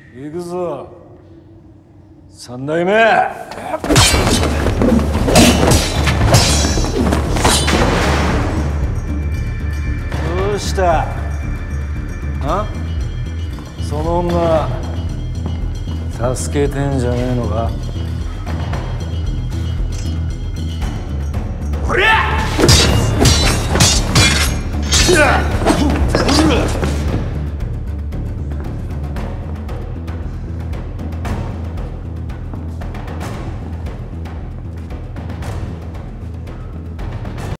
行くぞ三代目。どうしたその女助けてんじゃねえのか。おりゃ！